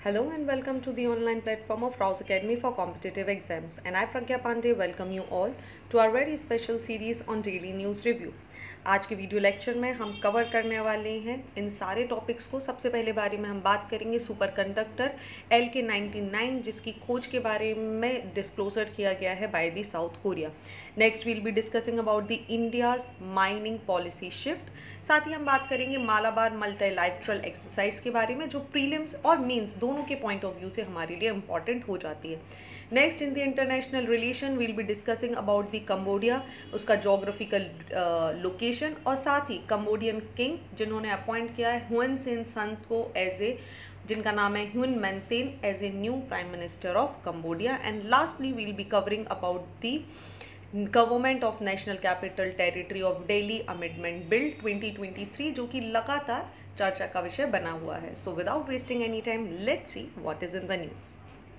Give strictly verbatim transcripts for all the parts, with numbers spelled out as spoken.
Hello and welcome to the online platform of Rouse Academy for Competitive Exams. And I, Pragya Pandey, welcome you all to our very special series on Daily News Review. आज के video lecture में हम cover करने वाले हैं इन सारे topics को। सबसे पहले बारे में हम बात करेंगे superconductor L K ninety nine, जिसकी खोज के बारे में डिस्क्लोजर किया गया है by the south Korea. Next will be discussing about the India's mining policy shift. साथ ही हम बात करेंगे मालाबार मल्टीलैटरल एक्सरसाइज के बारे में, जो प्रीलिम्स और मेंस दोनों के पॉइंट ऑफ व्यू से हमारे लिए इंपॉर्टेंट हो जाती है। Next in the international relation will be discussing about the Cambodia, उसका जोग्राफिकल लोकेशन, और साथ ही कंबोडियन किंग जिन्होंने अपॉइंट किया है हुन सेन सन्स को एज ए, जिनका नाम है Hun Manet, as a new prime minister of Cambodia. And lastly will be covering about the government of national capital territory of Delhi amendment bill twenty twenty three, जो कि लगातार चर्चा का विषय बना हुआ है। So without wasting any time let's see what is in the news.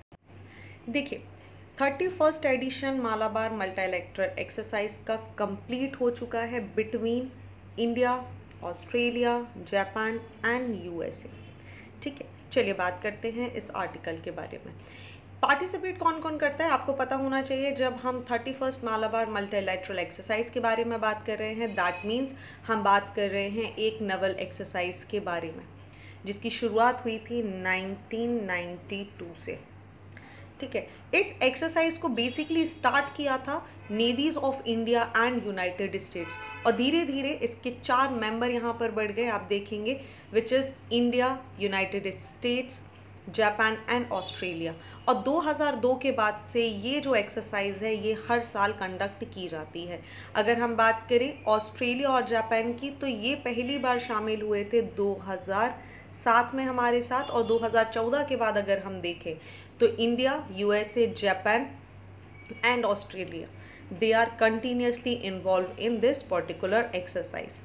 देखिए, thirty first edition Malabar multilateral exercise का कंप्लीट हो चुका है between India, Australia, Japan and USA. ठीक है, चलिए बात करते हैं इस आर्टिकल के बारे में। पार्टिसिपेट कौन कौन करता है आपको पता होना चाहिए। जब हम thirty first Malabar multilateral exercise के बारे में बात कर रहे हैं, दैट मीन्स हम बात कर रहे हैं एक नवल एक्सरसाइज के बारे में, जिसकी शुरुआत हुई थी नाइनटीन नाइंटी टू से। ठीक है, इस एक्सरसाइज को बेसिकली स्टार्ट किया था navies of India and United States, और धीरे धीरे इसके चार मेंबर यहाँ पर बढ़ गए, आप देखेंगे, which is India, United States, Japan and Australia. और दो हज़ार दो के बाद से ये जो एक्सरसाइज है ये हर साल कंडक्ट की जाती है। अगर हम बात करें ऑस्ट्रेलिया और जापान की, तो ये पहली बार शामिल हुए थे दो हज़ार सात में हमारे साथ, और दो हज़ार चौदह के बाद अगर हम देखें तो India, USA, Japan and Australia, they are continuously involve in this particular exercise.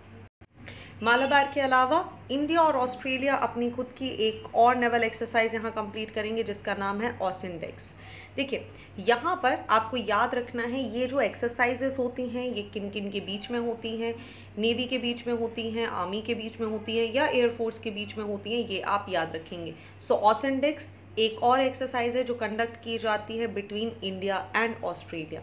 Malabar के अलावा इंडिया और ऑस्ट्रेलिया अपनी खुद की एक और नेवल एक्सरसाइज यहाँ कंप्लीट करेंगे, जिसका नाम है ऑसिनडेक्स। देखिए, यहाँ पर आपको याद रखना है ये जो एक्सरसाइजेस होती हैं ये किन किन के बीच में होती हैं। नेवी के बीच में होती हैं, आर्मी के बीच में होती है, या एयरफोर्स के बीच में होती हैं, ये आप याद रखेंगे। सो ऑसिनडेक्स एक और एक्सरसाइज है जो कंडक्ट की जाती है between India and Australia.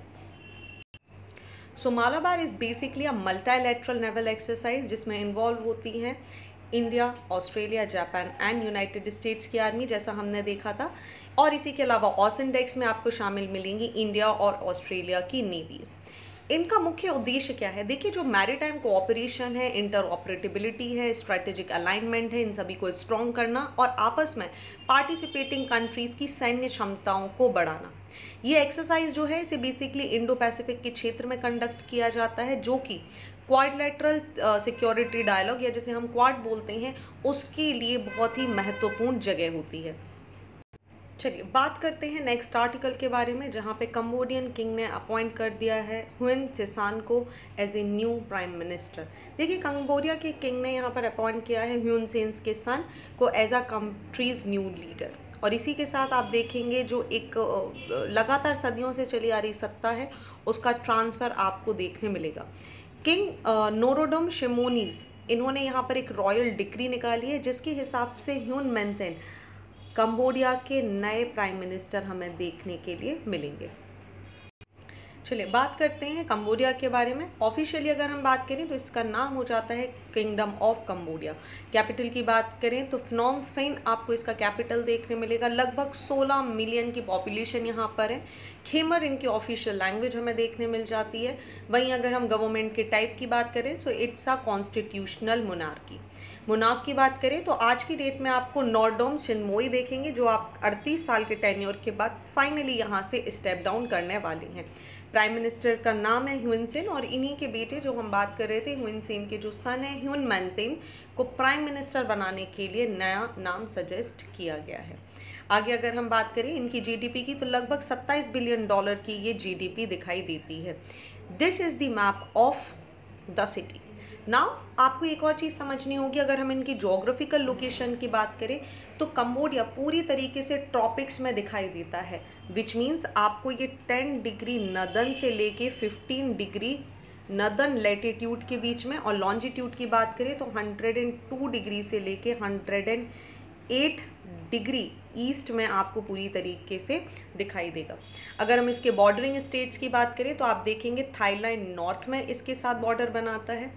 So Malabar is basically a multilateral naval exercise, जिसमें इन्वॉल्व होती हैं India, Australia, Japan and United States की आर्मी, जैसा हमने देखा था। और इसी के अलावा ऑसिनडेक्स में आपको शामिल मिलेंगी इंडिया और ऑस्ट्रेलिया की नेवीज़। इनका मुख्य उद्देश्य क्या है? देखिए, जो मैरीटाइम कोऑपरेशन है, इंटरऑपरेटिबिलिटी है, स्ट्रेटेजिक अलाइनमेंट है, इन सभी को स्ट्रॉन्ग करना और आपस में पार्टिसिपेटिंग कंट्रीज़ की सैन्य क्षमताओं को बढ़ाना। ये एक्सरसाइज जो है इसे बेसिकली इंडो पैसिफिक के क्षेत्र में कंडक्ट किया जाता है, जो कि क्वाड्रिलेटरल सिक्योरिटी डायलॉग, या जिसे हम क्वाड बोलते हैं, उसके लिए बहुत ही महत्वपूर्ण जगह होती है। चलिए बात करते हैं नेक्स्ट आर्टिकल के बारे में, जहाँ पे कंबोडियन किंग ने अपॉइंट कर दिया है हुन सेन को as a new prime minister. देखिए, कंबोडिया के किंग ने यहाँ पर अपॉइंट किया है ह्यून सेन के सन को as a country's new leader. और इसी के साथ आप देखेंगे जो एक लगातार सदियों से चली आ रही सत्ता है उसका ट्रांसफ़र आपको देखने मिलेगा। किंग नोरोडम शिमोनीज, इन्होंने यहाँ पर एक रॉयल डिक्री निकाली है, जिसके हिसाब से ह्यून मैनतेन कंबोडिया के नए प्राइम मिनिस्टर हमें देखने के लिए मिलेंगे। चलिए बात करते हैं कंबोडिया के बारे में। ऑफिशियली अगर हम बात करें तो इसका नाम हो जाता है किंगडम ऑफ कंबोडिया। कैपिटल की बात करें तो फ्नोम फेन आपको इसका कैपिटल देखने मिलेगा। लगभग सोलह मिलियन की पॉपुलेशन यहाँ पर है। खेमर इनकी ऑफिशियल लैंग्वेज हमें देखने मिल जाती है। वहीं अगर हम गवर्नमेंट के टाइप की बात करें तो it's a constitutional monarchy. Monarch की बात करें तो आज की डेट में आपको नोरोडम शिनमोई देखेंगे, जो आप अड़तीस साल के टेन्योर के बाद फाइनली यहाँ से स्टेप डाउन करने वाले हैं। प्राइम मिनिस्टर का नाम है ह्यून सेन, और इन्हीं के बेटे जो हम बात कर रहे थे ह्यून सेन के जो सन है ह्यून मैनतेन को प्राइम मिनिस्टर बनाने के लिए नया नाम सजेस्ट किया गया है। आगे अगर हम बात करें इनकी जीडीपी की, तो लगभग सत्ताईस बिलियन डॉलर की ये जीडीपी दिखाई देती है। This is the map of the city. Now आपको एक और चीज़ समझनी होगी, अगर हम इनकी जोग्राफिकल लोकेशन की बात करें तो कंबोडिया पूरी तरीके से ट्रॉपिक्स में दिखाई देता है, विच मीन्स आपको ये टेन डिग्री नदन से लेके फिफ्टीन डिग्री नदर्न लैटिट्यूड के बीच में, और लॉन्जिट्यूड की बात करें तो हंड्रेड एंड टू डिग्री से लेके hundred and eight degree east में आपको पूरी तरीके से दिखाई देगा। अगर हम इसके बॉर्डरिंग स्टेट्स की बात करें तो आप देखेंगे थाईलैंड नॉर्थ में इसके साथ बॉर्डर बनाता है,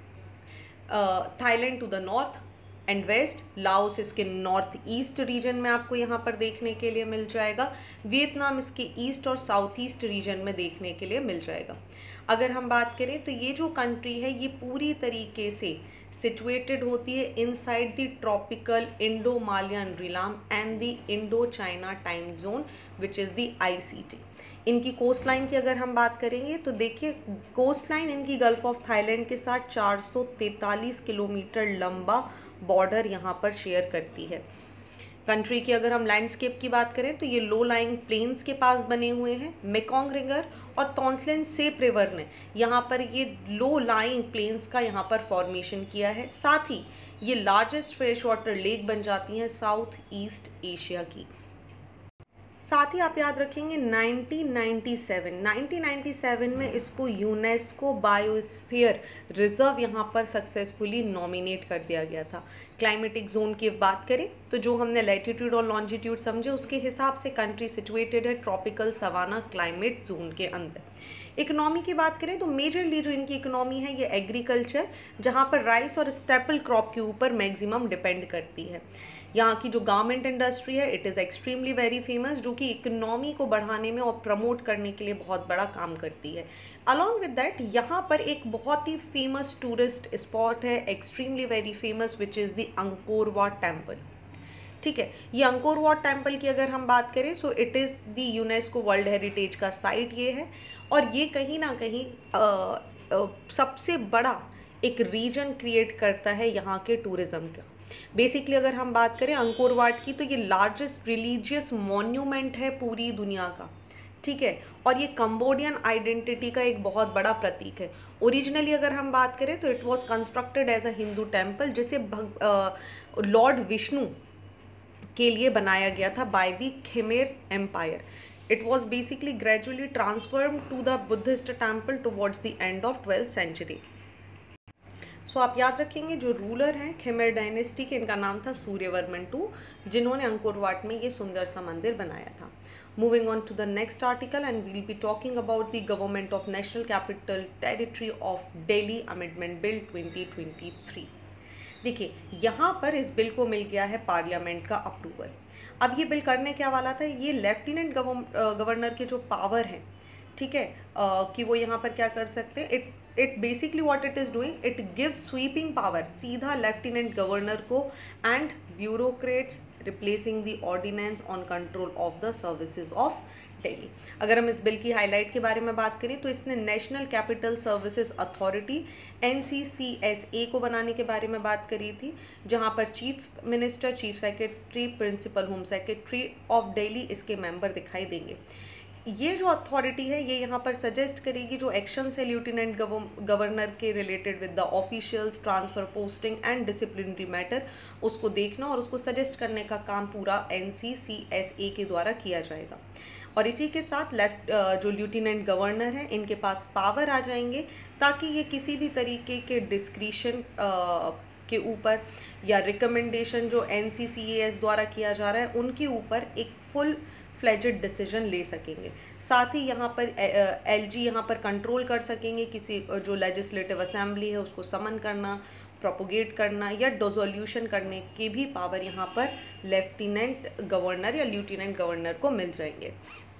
Thailand to the north and west, Laos इसके नॉर्थ ईस्ट रीजन में आपको यहाँ पर देखने के लिए मिल जाएगा, वियतनाम इसके ईस्ट और साउथ ईस्ट रीजन में देखने के लिए मिल जाएगा। अगर हम बात करें तो ये जो कंट्री है ये पूरी तरीके से सिचुएटेड होती है inside the tropical Indo Malayan realm and the Indo China time zone which is the I C T. इनकी कोस्ट लाइन की अगर हम बात करेंगे तो देखिए कोस्ट लाइन इनकी गल्फ ऑफ थाईलैंड के साथ चार सौ तैंतालीस किलोमीटर लंबा बॉर्डर यहाँ पर शेयर करती है। कंट्री की अगर हम लैंडस्केप की बात करें तो ये लो लाइंग प्लेन्स के पास बने हुए हैं। मेकोंग रिवर और तॉन्सलेन सेप रिवर ने यहाँ पर ये लो लाइंग प्लेन्स का यहाँ पर फॉर्मेशन किया है। साथ ही ये लार्जेस्ट फ्रेश वाटर लेक बन जाती हैं साउथ ईस्ट एशिया की। साथ ही आप याद रखेंगे नाइनटीन नाइंटी सेवन में इसको यूनेस्को बायोस्फीयर रिजर्व यहाँ पर सक्सेसफुली नॉमिनेट कर दिया गया था। क्लाइमेटिक जोन की बात करें तो जो हमने लैटिट्यूड और लॉन्जिट्यूड समझे उसके हिसाब से कंट्री सिचुएटेड है ट्रॉपिकल सवाना क्लाइमेट जोन के अंदर। इकोनॉमी की बात करें तो मेजरली जो इनकी इकोनॉमी है ये एग्रीकल्चर, जहाँ पर राइस और स्टेपल क्रॉप के ऊपर मैक्सिमम डिपेंड करती है। यहाँ की जो गारमेंट इंडस्ट्री है it is extremely very famous, जो कि इकोनॉमी को बढ़ाने में और प्रमोट करने के लिए बहुत बड़ा काम करती है। अलॉन्ग विद दैट यहाँ पर एक बहुत ही फेमस टूरिस्ट स्पॉट है extremely very famous which is the Angkor Wat temple. ठीक है, ये अंकोर वाट टेम्पल की अगर हम बात करें so it is the UNESCO world heritage का साइट ये है, और ये कहीं ना कहीं आ, आ, सबसे बड़ा एक रीजन क्रिएट करता है यहाँ के टूरिज़्म का। बेसिकली अगर हम बात करें अंकोर वाट की तो ये लार्जेस्ट रिलीजियस मॉन्यूमेंट है पूरी दुनिया का। ठीक है, और ये कंबोडियन आइडेंटिटी का एक बहुत बड़ा प्रतीक है। ओरिजिनली अगर हम बात करें तो it was constructed as a Hindu temple, जिसे लॉर्ड विष्णु के लिए बनाया गया था by the Khmer empire. It was basically gradually transform to the Buddhist temple towards the end of twelfth century. So so, आप याद रखेंगे जो रूलर हैं खेमेर डायनेस्टी के, इनका नाम था सूर्यवर्मन टू, जिन्होंने अंकोर वाट में ये सुंदर सा मंदिर बनाया था। Moving on to the next article and will be talking about the government of national capital territory of Delhi amendment bill twenty twenty three. देखिए यहाँ पर इस बिल को मिल गया है पार्लियामेंट का अप्रूवल। अब ये बिल करने क्या वाला था, ये लेफ्टिनेंट गवर्नर के जो पावर हैं, ठीक है, uh, कि वो यहाँ पर क्या कर सकते हैं, it it basically what it is doing, it gives sweeping power सीधा लेफ्टिनेंट गवर्नर को and bureaucrats replacing the ordinance on control of the services of Delhi. अगर हम इस बिल की हाईलाइट के बारे में बात करें तो इसने national capital services authority N C C S A को बनाने के बारे में बात करी थी, जहां पर chief minister, chief secretary, principal home secretary of Delhi इसके मेंबर दिखाई देंगे। ये जो अथॉरिटी है ये यहाँ पर सजेस्ट करेगी जो एक्शंस है लेफ्टिनेंट गवर्नर के related with the officials, transfer, posting and disciplinary matter, उसको देखना और उसको सजेस्ट करने का काम पूरा एन सी सी एस ए के द्वारा किया जाएगा। और इसी के साथ लेफ्ट जो लेफ्टिनेंट गवर्नर हैं इनके पास पावर आ जाएंगे ताकि ये किसी भी तरीके के डिस्क्रिशन के ऊपर या रिकमेंडेशन जो एन सी सी एस द्वारा किया जा रहा है उनके ऊपर एक फुल फ्लेजेड डिसीजन ले सकेंगे। साथ ही यहाँ पर एल जी यहाँ पर कंट्रोल कर सकेंगे किसी जो लेजिस्लेटिव असेंबली है उसको समन करना, प्रोपोगेट करना या डिसोल्यूशन करने के भी पावर यहाँ पर लेफ्टिनेंट गवर्नर या लेफ्टिनेंट गवर्नर को मिल जाएंगे।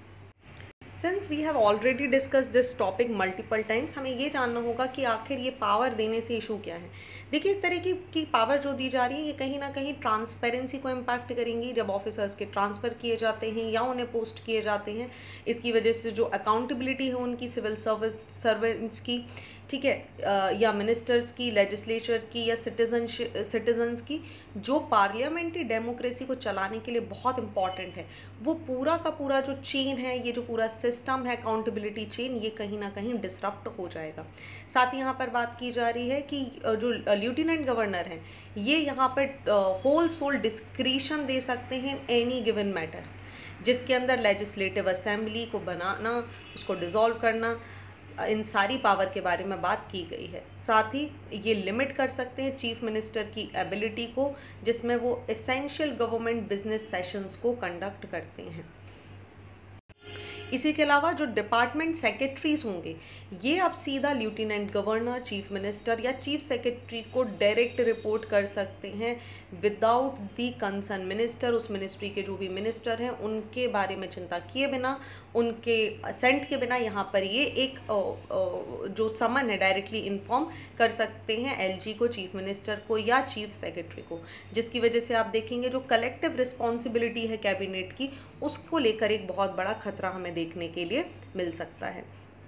Since we have already discuss this topic multiple times, हमें ये जानना होगा कि आखिर ये पावर देने से इशू क्या है। देखिए इस तरह की की पावर जो दी जा रही है ये कहीं ना कहीं ट्रांसपेरेंसी को इम्पैक्ट करेंगी जब ऑफिसर्स के ट्रांसफ़र किए जाते हैं या उन्हें पोस्ट किए जाते हैं। इसकी वजह से जो अकाउंटेबिलिटी है उनकी सिविल सर्विस सर्वेंट्स की, ठीक है, या मिनिस्टर्स की, लेजिस्लेचर की या सिटीजन सिटीजन्स की, जो पार्लियामेंट्री डेमोक्रेसी को चलाने के लिए बहुत इंपॉर्टेंट है, वो पूरा का पूरा जो चेन है, ये जो पूरा सिस्टम है अकाउंटेबिलिटी चेन, ये कहीं ना कहीं डिसरप्ट हो जाएगा। साथ ही यहाँ पर बात की जा रही है कि जो लेफ्टिनेंट गवर्नर हैं ये यहाँ पर होल सोल डिस्क्रिशन दे सकते हैं एनी गिवन मैटर, जिसके अंदर लेजिस्लेटिव असेंबली को बनाना, उसको डिसॉल्व करना, इन सारी पावर के बारे में बात की गई है। साथ ही ये लिमिट कर सकते हैं चीफ मिनिस्टर की एबिलिटी को, जिसमें वो एसेंशियल गवर्नमेंट बिजनेस सेशंस को कंडक्ट करते हैं। इसी के अलावा जो डिपार्टमेंट सेक्रेटरीज होंगे ये अब सीधा लेफ्टिनेंट गवर्नर, चीफ मिनिस्टर या चीफ सेक्रेटरी को डायरेक्ट रिपोर्ट कर सकते हैं विदाउट दी कंसर्न मिनिस्टर। उस मिनिस्ट्री के जो भी मिनिस्टर हैं उनके बारे में चिंता किए बिना, उनके असेंट के बिना यहाँ पर ये एक जो समन है डायरेक्टली इन्फॉर्म कर सकते हैं एलजी को, चीफ मिनिस्टर को या चीफ सेक्रेटरी को, जिसकी वजह से आप देखेंगे जो कलेक्टिव रिस्पॉन्सिबिलिटी है कैबिनेट की उसको लेकर एक बहुत बड़ा खतरा हमें देखने के लिए मिल सकता है।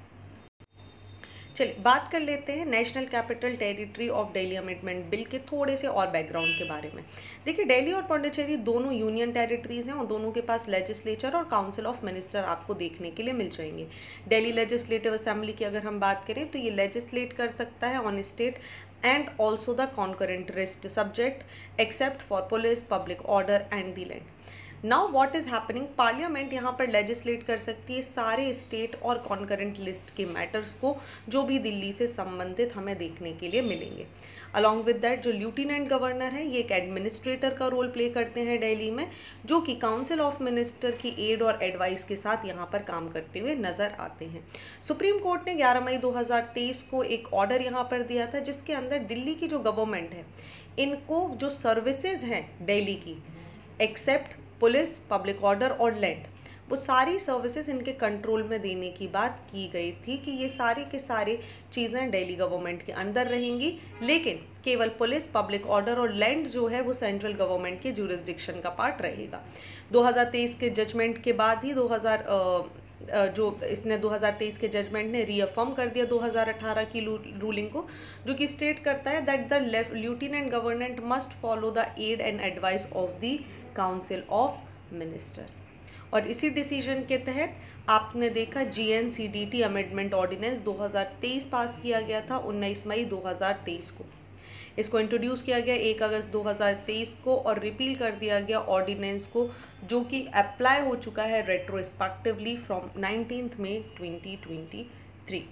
चलिए बात कर लेते हैं national capital territory of Delhi amendment bill के थोड़े से और बैकग्राउंड के बारे में। देखिए दिल्ली और पौंडीचेरी दोनों यूनियन टेरिटरीज हैं और दोनों के पास लेजिस्लेचर और काउंसिल ऑफ मिनिस्टर आपको देखने के लिए मिल जाएंगे। दिल्ली लेजिस्लेटिव असेंबली की अगर हम बात करें तो ये लेजिस्लेट कर सकता है on state and also the concurrent list subject except for police, public order and the land. Now what is happening, parliament यहाँ पर लेजिस्लेट कर सकती है सारे स्टेट और कॉन्करेंट लिस्ट के मैटर्स को जो भी दिल्ली से संबंधित हमें देखने के लिए मिलेंगे। अलॉन्ग विद दैट जो लेफ्टिनेंट गवर्नर है ये एक एडमिनिस्ट्रेटर का रोल प्ले करते हैं दिल्ली में, जो कि काउंसिल ऑफ मिनिस्टर की एड और एडवाइस के साथ यहाँ पर काम करते हुए नजर आते हैं। सुप्रीम कोर्ट ने ग्यारह मई दो हज़ार तेईस को एक ऑर्डर यहाँ पर दिया था जिसके अंदर दिल्ली की जो गवर्नमेंट है इनको जो सर्विसेज हैं दिल्ली की एक्सेप्ट पुलिस, पब्लिक ऑर्डर और लैंड, वो सारी सर्विसेज इनके कंट्रोल में देने की बात की गई थी कि ये सारी के सारी चीज़ें दिल्ली गवर्नमेंट के अंदर रहेंगी, लेकिन केवल पुलिस, पब्लिक ऑर्डर और लैंड जो है वो सेंट्रल गवर्नमेंट के जुरिस्डिक्शन का पार्ट रहेगा। दो हज़ार तेईस के जजमेंट के बाद ही दो हज़ार जो इसने दो हज़ार तेईस के जजमेंट ने रीअफर्म कर दिया दो हज़ार अठारह की रूलिंग को, जो कि स्टेट करता है that the lieutenant government must follow the aid and advice of the council of minister. और इसी डिसीजन के तहत आपने देखा जीएनसीडीटी अमेंडमेंट ऑर्डिनेंस दो हज़ार तेईस पास किया गया था उन्नीस मई दो हज़ार तेईस को। इसको इंट्रोड्यूस किया गया एक अगस्त दो हज़ार तेईस को और रिपील कर दिया गया ऑर्डिनेंस को, जो कि अप्लाई हो चुका है retrospectively from nineteenth May twenty twenty three.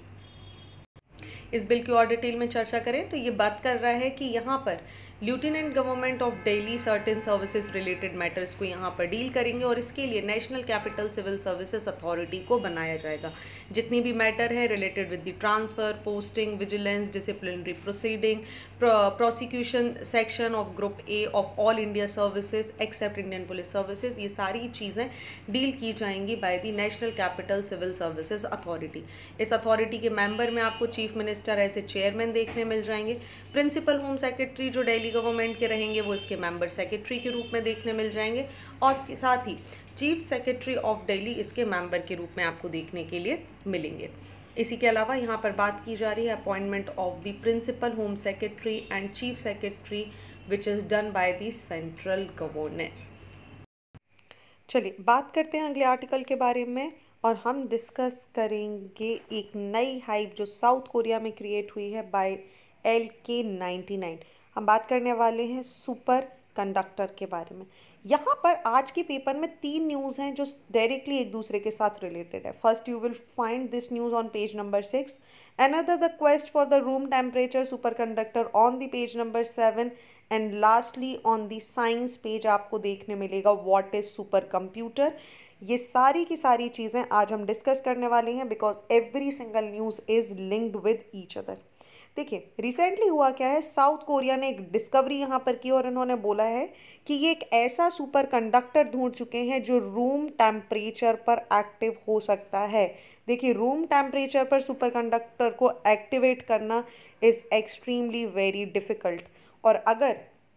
इस बिल की और डिटेल में चर्चा करें तो ये बात कर रहा है कि यहाँ पर lieutenant government of Delhi certain services related matters को यहाँ पर डील करेंगे और इसके लिए national capital civil services authority को बनाया जाएगा। जितनी भी मैटर है related with the transfer, posting, vigilance, disciplinary proceeding, prosecution section of group A of all India services except Indian police services, ये सारी चीज़ें डील की जाएंगी by the national capital civil services authority. इस अथॉरिटी के member में आपको chief minister ऐसे चेयरमैन देखने मिल जाएंगे। प्रिंसिपल होम सेक्रेटरी जो दिल्ली गवर्नमेंट के रहेंगे वो इसके मेंबर सेक्रेटरी के रूप में देखने मिल जाएंगे और साथ ही चीफ सेक्रेटरी ऑफ दिल्ली इसके मेंबर के रूप में आपको देखने के लिए मिलेंगे। इसी के अलावा यहाँ पर बात की जा रही है appointment of the principal home secretary and chief secretary which is done by the central government. चलिए बात करते हैं अगले आर्टिकल के बारे में और हम डिस्कस करेंगे एक नई हाइप जो साउथ कोरिया में क्रिएट हुई है by L K ninety nine. हम बात करने वाले हैं सुपर कंडक्टर के बारे में। यहाँ पर आज के पेपर में तीन न्यूज़ हैं जो डायरेक्टली एक दूसरे के साथ रिलेटेड है। First you will find this news on page number six, another the quest for the room temperature superconductor on the page number seven and lastly on the science page आपको देखने मिलेगा what is super computer. ये सारी की सारी चीज़ें आज हम डिस्कस करने वाले हैं because every single news is linked with each other. देखिए रिसेंटली हुआ क्या है, साउथ कोरिया ने एक डिस्कवरी यहाँ पर की और इन्होंने बोला है कि ये एक ऐसा सुपर कंडक्टर ढूंढ चुके हैं जो रूम टेम्परेचर पर एक्टिव हो सकता है। देखिए रूम टेम्परेचर पर सुपर कंडक्टर को एक्टिवेट करना इज़ एक्सट्रीमली वेरी डिफ़िकल्ट, और अगर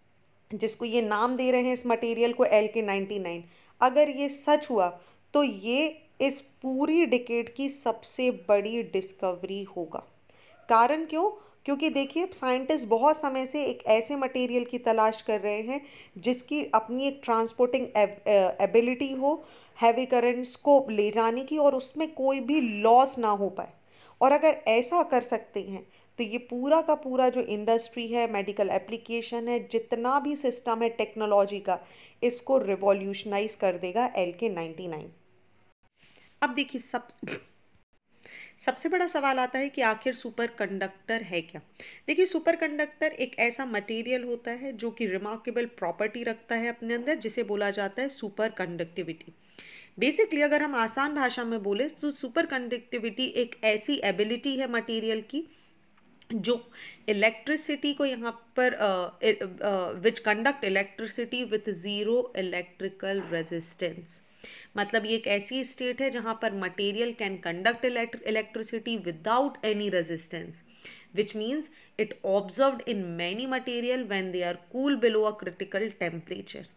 जिसको ये नाम दे रहे हैं इस मटेरियल को एल के नाइन्टी नाइन, अगर ये सच हुआ तो ये इस पूरी डिकेड की सबसे बड़ी डिस्कवरी होगा। कारण क्यों? क्योंकि देखिए साइंटिस्ट बहुत समय से एक ऐसे मटेरियल की तलाश कर रहे हैं जिसकी अपनी एक ट्रांसपोर्टिंग एबिलिटी हो, हैवी करंट्स को ले जाने की, और उसमें कोई भी लॉस ना हो पाए। और अगर ऐसा कर सकते हैं तो ये पूरा का पूरा जो इंडस्ट्री है, मेडिकल एप्लीकेशन है, जितना भी सिस्टम है टेक्नोलॉजी का, इसको रिवॉल्यूशनाइज कर देगा एल के नाइन्टी नाइन। अब देखिए सब सबसे बड़ा सवाल आता है कि आखिर सुपर कंडक्टर है क्या। देखिए, सुपर कंडक्टर एक ऐसा मटेरियल होता है जो कि रिमार्केबल प्रॉपर्टी रखता है अपने अंदर, जिसे बोला जाता है सुपर कंडक्टिविटी। बेसिकली अगर हम आसान भाषा में बोले तो सुपर कंडक्टिविटी एक ऐसी एबिलिटी है मटेरियल की जो इलेक्ट्रिसिटी को यहाँ पर which conduct electricity with zero electrical resistance. मतलब ये एक ऐसी स्टेट है जहाँ पर material can conduct electricity without any resistance, which means it observed in many material when they are cool below a critical temperature.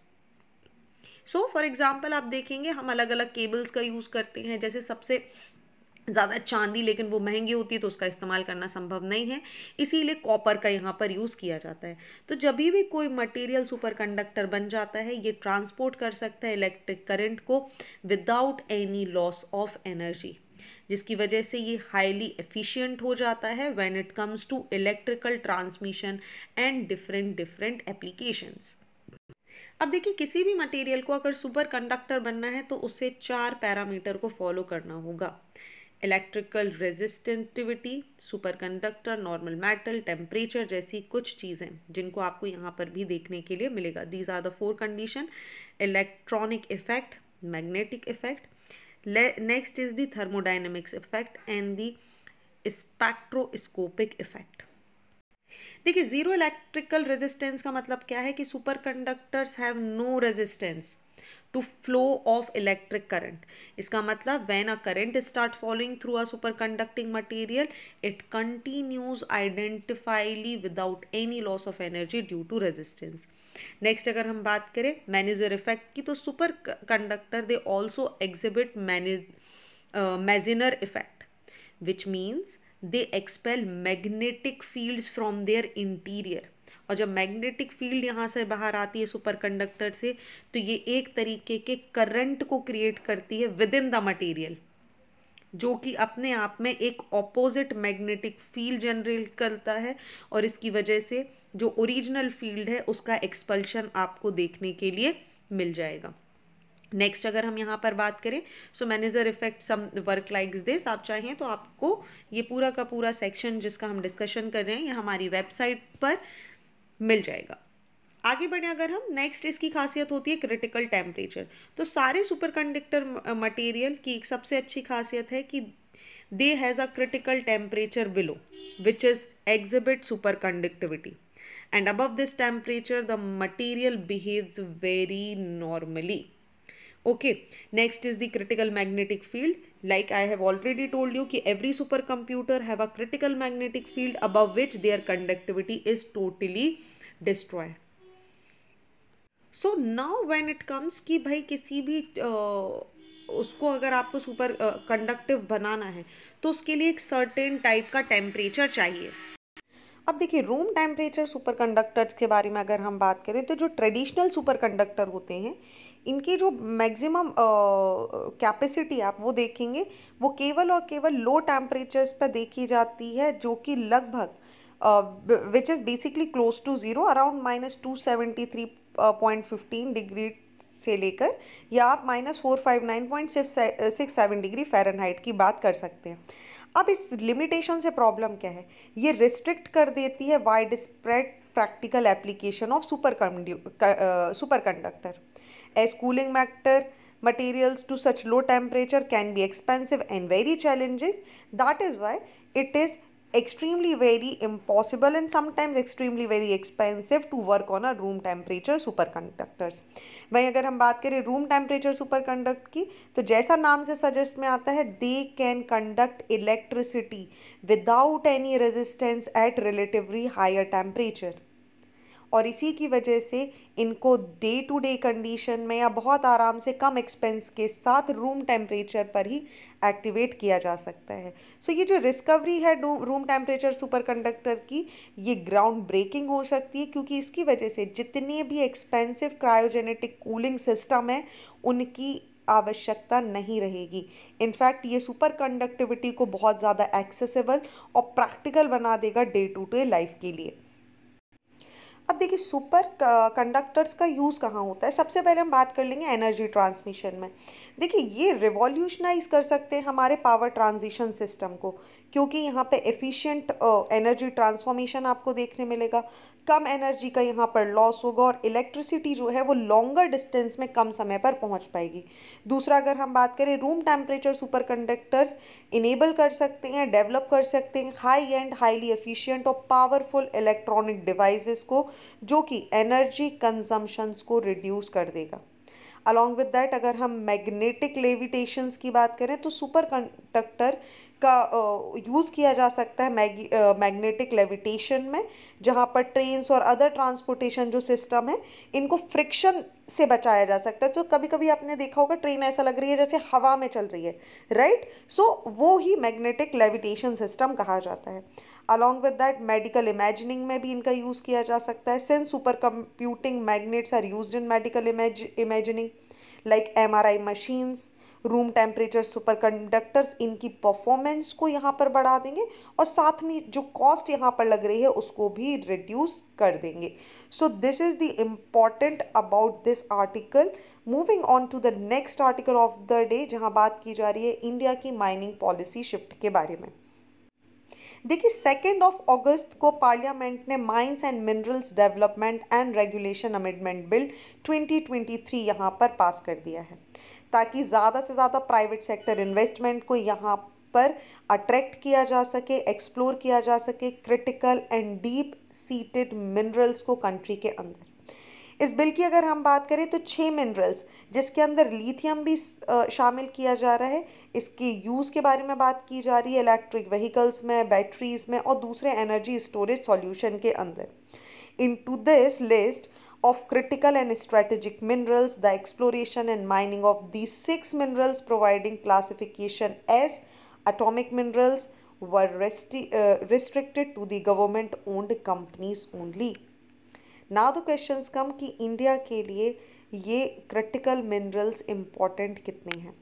So for example आप देखेंगे हम अलग अलग केबल्स का यूज़ करते हैं, जैसे सबसे ज़्यादा चांदी, लेकिन वो महंगी होती है तो उसका इस्तेमाल करना संभव नहीं है, इसीलिए कॉपर का यहाँ पर यूज़ किया जाता है। तो जब भी कोई मटेरियल सुपर कंडक्टर बन जाता है, ये ट्रांसपोर्ट कर सकता है इलेक्ट्रिक करंट को without any loss of energy, जिसकी वजह से ये हाईली एफिशिएंट हो जाता है when it comes to electrical transmission and different different applications. अब देखिए, किसी भी मटेरियल को अगर सुपर कंडक्टर बनना है तो उसे चार पैरामीटर को फॉलो करना होगा: electrical resistivity, super conductor, normal metal, temperature जैसी कुछ चीज़ें जिनको आपको यहाँ पर भी देखने के लिए मिलेगा। These are the four condition: electronic effect, magnetic effect, next is the thermodynamics effect and the spectroscopic effect. देखिए, जीरो इलेक्ट्रिकल रेजिस्टेंस का मतलब क्या है कि super conductors have no resistance to flow of electric current. इसका मतलब when a current start flowing through a super conducting material it continues identifiably without any loss of energy due to resistance. Next अगर हम बात करें manager effect की, तो super conductor they also exhibit Meissner effect, which means they expel magnetic fields from their interior. और जब magnetic field यहाँ से बाहर आती है सुपर कंडक्टर से, तो ये एक तरीके के करंट को क्रिएट करती है विद इन द मटेरियल, जो कि अपने आप में एक ऑपोजिट मैग्नेटिक फील्ड जनरेट करता है, और इसकी वजह से जो ओरिजिनल फील्ड है उसका एक्सपल्शन आपको देखने के लिए मिल जाएगा। नेक्स्ट अगर हम यहाँ पर बात करें, so Meissner effect some work like this. आप चाहें तो आपको ये पूरा का पूरा सेक्शन जिसका हम डिस्कशन कर रहे हैं ये हमारी वेबसाइट पर मिल जाएगा। आगे बढ़े अगर हम, नेक्स्ट इसकी खासियत होती है क्रिटिकल टेम्परेचर। तो सारे सुपर कंडक्टर मटेरियल की एक सबसे अच्छी खासियत है कि they has a critical temperature below which is exhibit super conductivity, and above this temperature the material behaves very normally. Okay, next is the critical magnetic field. Like I have already told you कि every supercomputer have a critical magnetic field above which their conductivity is totally destroyed. So now when it comes कि भाई किसी भी uh, उसको अगर आपको super conductive uh, बनाना है तो उसके लिए एक सर्टेन टाइप का टेम्परेचर चाहिए। अब देखिए, रूम टेम्परेचर सुपर कंडक्टर्स के बारे में अगर हम बात करें तो जो ट्रेडिशनल सुपर कंडक्टर होते हैं इनकी जो मैक्सिमम कैपेसिटी आप वो देखेंगे वो केवल और केवल लो टेम्परेचर्स पर देखी जाती है, जो कि लगभग which is basically close to zero, around minus two seventy three point fifteen degree से लेकर या आप minus four five nine point six seven degree Fahrenheit की बात कर सकते हैं। अब इस लिमिटेशन से प्रॉब्लम क्या है, ये रिस्ट्रिक्ट कर देती है wide spread practical application of super super conductor, as cooling matter materials to such low temperature can be expensive and very challenging. That is why it is extremely very impossible and sometimes extremely very expensive to work on a room temperature superconductors. वहीं अगर हम बात करें room temperature सुपरकंडक्ट की, तो जैसा नाम से सजेस्ट में आता है they can conduct electricity without any resistance at relatively higher temperature, और इसी की वजह से इनको डे टू डे कंडीशन में या बहुत आराम से कम एक्सपेंस के साथ रूम टेम्परेचर पर ही एक्टिवेट किया जा सकता है। सो so, ये जो डिस्कवरी है रूम टेम्परेचर सुपरकंडक्टर की, ये ग्राउंड ब्रेकिंग हो सकती है, क्योंकि इसकी वजह से जितने भी एक्सपेंसिव क्रायोजेनेटिक कूलिंग सिस्टम है उनकी आवश्यकता नहीं रहेगी। इनफैक्ट ये सुपर कंडक्टिविटी को बहुत ज़्यादा एक्सेसिबल और प्रैक्टिकल बना देगा डे टू डे लाइफ के लिए। अब देखिए सुपर कंडक्टर्स का यूज़ कहाँ होता है। सबसे पहले हम बात कर लेंगे एनर्जी ट्रांसमिशन में। देखिए ये रिवॉल्यूशनाइज कर सकते हैं हमारे पावर ट्रांजिशन सिस्टम को, क्योंकि यहाँ पे एफिशिएंट एनर्जी ट्रांसफॉर्मेशन आपको देखने मिलेगा, कम एनर्जी का यहाँ पर लॉस होगा और इलेक्ट्रिसिटी जो है वो लॉन्गर डिस्टेंस में कम समय पर पहुँच पाएगी। दूसरा अगर हम बात करें, room temperature super conductors enable कर सकते हैं, डेवलप कर सकते हैं हाई एंड हाईली एफिशिएंट और पावरफुल इलेक्ट्रॉनिक डिवाइसेस को, जो कि एनर्जी कंजम्पशंस को रिड्यूस कर देगा। अलॉन्ग विद दैट अगर हम मैग्नेटिक लेविटेशंस की बात करें तो सुपर कंडक्टर का यूज़ किया जा सकता है मैग्नेटिक लेविटेशन में, जहाँ पर ट्रेन्स और अदर ट्रांसपोर्टेशन जो सिस्टम है इनको फ्रिक्शन से बचाया जा सकता है। तो कभी कभी आपने देखा होगा ट्रेन ऐसा लग रही है जैसे हवा में चल रही है, राइट। सो वो ही मैग्नेटिक लेविटेशन सिस्टम कहा जाता है। Along with that medical imagining में भी इनका यूज़ किया जा सकता है, since super computing magnets are used in medical imagining like M R I machines. Room temperature super conductors इनकी परफॉर्मेंस को यहाँ पर बढ़ा देंगे और साथ में जो कॉस्ट यहाँ पर लग रही है उसको भी रिड्यूस कर देंगे। So this is the important about this article. Moving on to the next article of the day, जहाँ बात की जा रही है इंडिया की माइनिंग पॉलिसी शिफ्ट के बारे में। देखिए सेकेंड ऑफ अगस्त को पार्लियामेंट ने mines and minerals development and regulation amendment bill twenty twenty three यहाँ पर पास कर दिया है, ताकि ज़्यादा से ज़्यादा प्राइवेट सेक्टर इन्वेस्टमेंट को यहाँ पर अट्रैक्ट किया जा सके, एक्सप्लोर किया जा सके critical and deep seated minerals को कंट्री के अंदर। इस बिल की अगर हम बात करें तो छः मिनरल्स, जिसके अंदर लिथियम भी शामिल किया जा रहा है, इसके यूज़ के बारे में बात की जा रही है इलेक्ट्रिक व्हीकल्स में, बैटरीज में और दूसरे एनर्जी स्टोरेज सॉल्यूशन के अंदर। Into this list of critical and strategic minerals, the exploration and mining of these six minerals providing classification as atomic minerals were resti uh, restricted to the government owned companies only. Now the questions come कि India के लिए ये critical minerals important कितने हैं।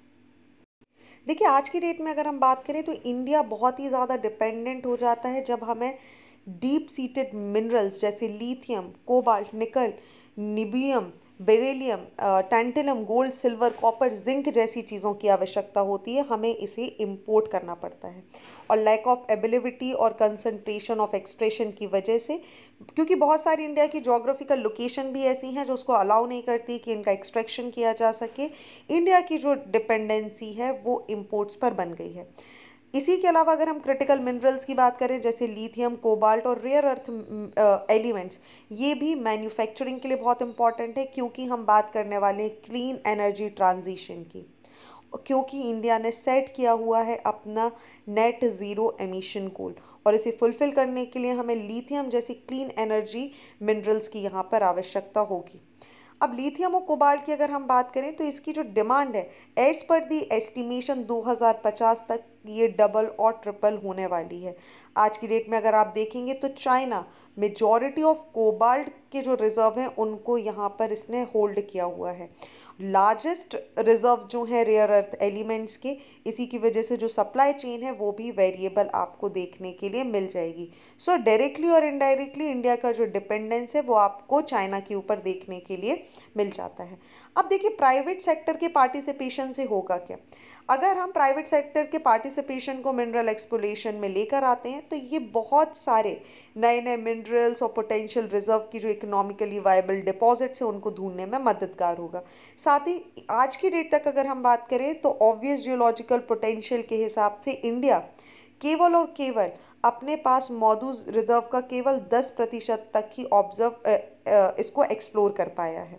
देखिए आज की date में अगर हम बात करें तो इंडिया बहुत ही ज़्यादा डिपेंडेंट हो जाता है जब हमें डीप सीटेड मिनरल्स जैसे lithium, cobalt, nickel, niobium, beryllium, tantalum, gold, silver, copper, zinc जैसी चीज़ों की आवश्यकता होती है, हमें इसे इंपोर्ट करना पड़ता है। और लैक ऑफ एबिलिटी और कंसंट्रेशन ऑफ एक्सट्रैक्शन की वजह से, क्योंकि बहुत सारी इंडिया की जोग्राफिकल लोकेशन भी ऐसी हैं जो उसको अलाउ नहीं करती कि इनका एक्सट्रैक्शन किया जा सके, इंडिया की जो डिपेंडेंसी है वो इंपोर्ट्स पर बन गई है। इसी के अलावा अगर हम क्रिटिकल मिनरल्स की बात करें जैसे लिथियम, कोबाल्ट और रेयर अर्थ एलिमेंट्स, ये भी मैन्युफैक्चरिंग के लिए बहुत इंपॉर्टेंट है, क्योंकि हम बात करने वाले हैं क्लीन एनर्जी ट्रांजिशन की, क्योंकि इंडिया ने सेट किया हुआ है अपना नेट ज़ीरो एमिशन गोल और इसे फुलफिल करने के लिए हमें लिथियम जैसी क्लीन एनर्जी मिनरल्स की यहाँ पर आवश्यकता होगी। अब लिथियम और कोबाल्ट की अगर हम बात करें तो इसकी जो डिमांड है एज पर दी एस्टिमेशन दो हज़ार पचास तक ये डबल और ट्रिपल होने वाली है। आज की डेट में अगर आप देखेंगे तो चाइना मेजॉरिटी ऑफ कोबाल्ट के जो रिजर्व हैं उनको यहाँ पर इसने होल्ड किया हुआ है। लार्जेस्ट रिजर्व जो है रेयर अर्थ एलिमेंट्स के, इसी की वजह से जो सप्लाई चेन है वो भी वेरिएबल आपको देखने के लिए मिल जाएगी। सो डायरेक्टली और इनडायरेक्टली इंडिया का जो डिपेंडेंस है वो आपको चाइना के ऊपर देखने के लिए मिल जाता है। अब देखिए प्राइवेट सेक्टर के पार्टिसिपेशन से होगा क्या। अगर हम प्राइवेट सेक्टर के पार्टिसिपेशन को मिनरल एक्सप्लोरेशन में लेकर आते हैं तो ये बहुत सारे नए नए मिनरल्स और पोटेंशियल रिजर्व की जो इकोनॉमिकली वायबल डिपॉजिट्स हैं उनको ढूंढने में मददगार होगा। साथ ही आज की डेट तक अगर हम बात करें तो ऑब्वियस जियोलॉजिकल पोटेंशियल के हिसाब से इंडिया केवल और केवल अपने पास मौजूद रिजर्व का केवल दस प्रतिशत तक ही ऑब्जर्व इसको एक्सप्लोर कर पाया है,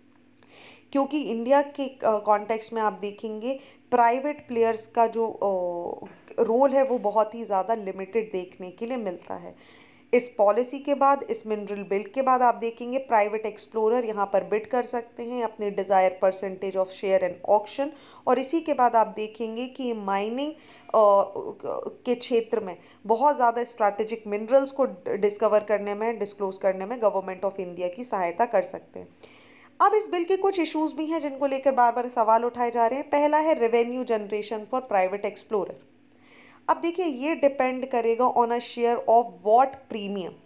क्योंकि इंडिया के कॉन्टेक्स्ट में आप देखेंगे प्राइवेट प्लेयर्स का जो रोल है वो बहुत ही ज़्यादा लिमिटेड देखने के लिए मिलता है। इस पॉलिसी के बाद, इस मिनरल बिल के बाद आप देखेंगे प्राइवेट एक्सप्लोरर यहाँ पर बिड कर सकते हैं अपने desire percentage of share and auction, और इसी के बाद आप देखेंगे कि माइनिंग के क्षेत्र में बहुत ज़्यादा स्ट्रैटेजिक मिनरल्स को डिस्कवर करने में, डिस्क्लोज करने में गवर्नमेंट ऑफ इंडिया की सहायता कर सकते हैं। अब इस बिल के कुछ इश्यूज भी हैं जिनको लेकर बार बार सवाल उठाए जा रहे हैं। पहला है revenue generation for private explorer. अब देखिए ये डिपेंड करेगा on a share of what premium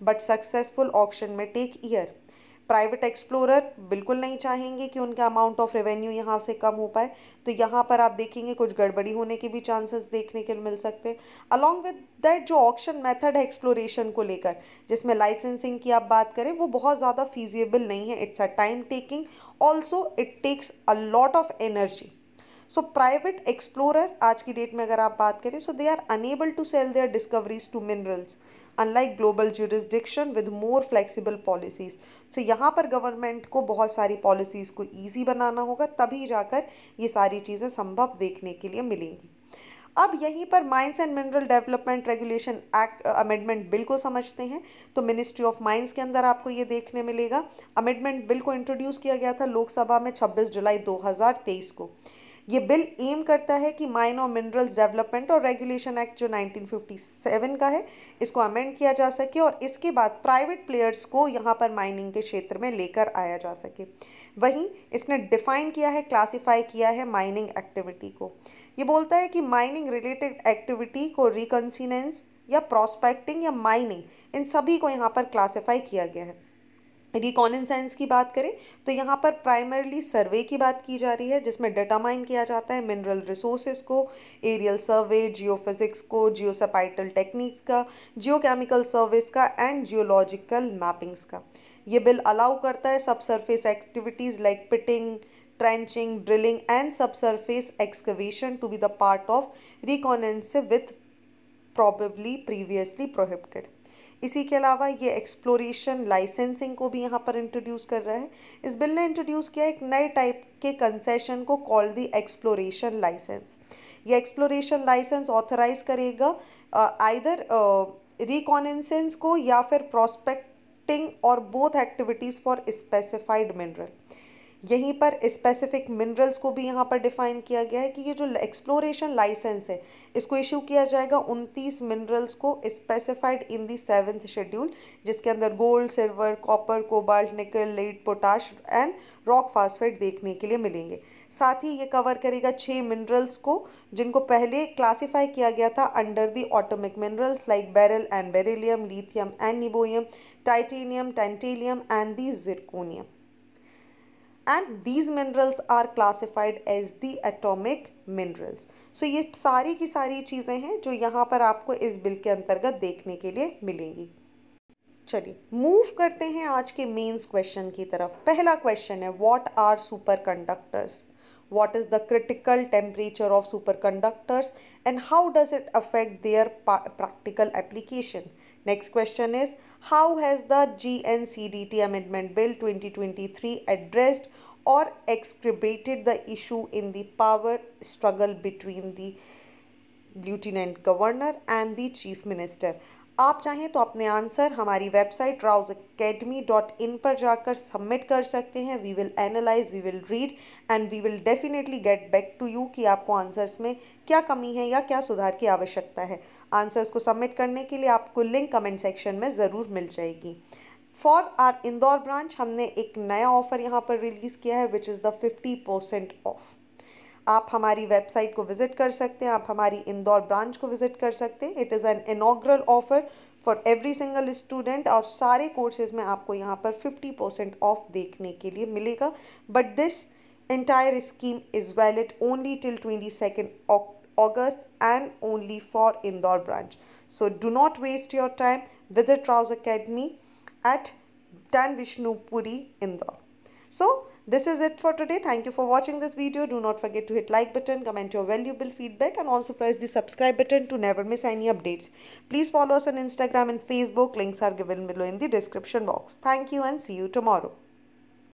but successful auction में टेक ईयर। प्राइवेट एक्सप्लोरर बिल्कुल नहीं चाहेंगे कि उनका अमाउंट ऑफ रेवेन्यू यहाँ से कम हो पाए, तो यहाँ पर आप देखेंगे कुछ गड़बड़ी होने के भी चांसेस देखने के मिल सकते हैं। अलॉन्ग विद दैट जो ऑक्शन मेथड है एक्सप्लोरेशन को लेकर, जिसमें लाइसेंसिंग की आप बात करें, वो बहुत ज़्यादा फीजिएबल नहीं है। It's a time taking, also it takes a lot of energy. So private explorer आज की डेट में अगर आप बात करें, so they are unable to sell their discoveries to minerals unlike global jurisdiction with more flexible policies. तो यहाँ पर गवर्नमेंट को बहुत सारी पॉलिसीज़ को ईजी बनाना होगा, तभी जाकर ये सारी चीज़ें संभव देखने के लिए मिलेंगी। अब यहीं पर mines and mineral development regulation act amendment bill को समझते हैं। तो मिनिस्ट्री ऑफ माइंस के अंदर आपको ये देखने मिलेगा। अमेंडमेंट बिल को इंट्रोड्यूस किया गया था लोकसभा में छब्बीस जुलाई दो हज़ार तेईस को। ये बिल एम करता है कि माइन और मिनरल्स डेवलपमेंट और रेगुलेशन एक्ट जो नाइनटीन फिफ्टी सेवन का है, इसको अमेंड किया जा सके और इसके बाद प्राइवेट प्लेयर्स को यहाँ पर माइनिंग के क्षेत्र में लेकर आया जा सके। वहीं इसने डिफाइन किया है, क्लासिफाई किया है माइनिंग एक्टिविटी को। ये बोलता है कि माइनिंग रिलेटेड एक्टिविटी को रिकन्सिनेंस या प्रॉस्पेक्टिंग या माइनिंग, इन सभी को यहाँ पर क्लासिफाई किया गया है। रिकॉनेसेंस की बात करें तो यहाँ पर प्राइमरली सर्वे की बात की जा रही है, जिसमें डिटरमाइन किया जाता है मिनरल रिसोर्सेज को, एरियल सर्वे, जियोफिजिक्स को, जियोसपाइटल टेक्निक्स का, जियोकेमिकल सर्विस का एंड जियोलॉजिकल मैपिंग्स का। ये बिल अलाउ करता है sub surface activities like pitting, trenching, drilling and sub surface excavation to be the part of reconnaissance with probably previously prohibited. इसी के अलावा ये एक्सप्लोरेशन लाइसेंसिंग को भी यहाँ पर इंट्रोड्यूस कर रहा है। इस बिल ने इंट्रोड्यूस किया एक नए टाइप के कंसेशन को कॉल्ड द एक्सप्लोरेशन लाइसेंस। ये एक्सप्लोरेशन लाइसेंस ऑथराइज करेगा आइदर रिकॉनेसेंस को या फिर प्रॉस्पेक्टिंग और both activities for specified mineral. यहीं पर स्पेसिफिक मिनरल्स को भी यहाँ पर डिफाइन किया गया है कि ये जो एक्सप्लोरेशन लाइसेंस है, इसको इशू किया जाएगा उनतीस मिनरल्स को specified in the seventh schedule, जिसके अंदर gold, silver, copper, cobalt, nickel, lead, potash and rock phosphate देखने के लिए मिलेंगे। साथ ही ये कवर करेगा छः मिनरल्स को जिनको पहले क्लासीफाई किया गया था under the atomic minerals like beryl and beryllium, lithium and niobium, titanium, tantalum and the zirconium. and these minerals are classified as the atomic minerals. so ये सारी की सारी चीज़ें हैं जो यहाँ पर आपको इस बिल के अंतर्गत देखने के लिए मिलेंगी। चलिए मूव करते हैं आज के मेंस क्वेश्चन की तरफ। पहला क्वेश्चन है, what are super conductors? what is the critical temperature of superconductors and how does it affect their practical application? Next question is, how has the G N C D T Amendment Bill twenty twenty-three addressed or exacerbated the issue in the power struggle between the Lieutenant Governor and the Chief Minister? आप चाहें तो अपने answer हमारी website Rau's academy dot in पर जाकर submit कर सकते हैं। We will analyse, we will read and we will definitely get back to you कि आपको आंसर्स में क्या कमी है या क्या सुधार की आवश्यकता है। आंसर्स को सबमिट करने के लिए आपको लिंक कमेंट सेक्शन में ज़रूर मिल जाएगी। फॉर आर इंदौर ब्रांच हमने एक नया ऑफर यहाँ पर रिलीज़ किया है which is the fifty percent off. आप हमारी वेबसाइट को विजिट कर सकते हैं, आप हमारी इंदौर ब्रांच को विजिट कर सकते हैं। It is an inaugural offer for every single student और सारे कोर्सेज में आपको यहाँ पर फिफ्टी परसेंट ऑफ देखने के लिए मिलेगा। But this entire scheme is valid only till twenty-second August and only for Indore branch. So do not waste your time. Visit Rauz Academy at Dan Vishnupuri, Indore. So this is it for today. Thank you for watching this video. Do not forget to hit like button, comment your valuable feedback and also press the subscribe button to never miss any updates. Please follow us on Instagram and Facebook. Links are given below in the description box. Thank you and see you tomorrow.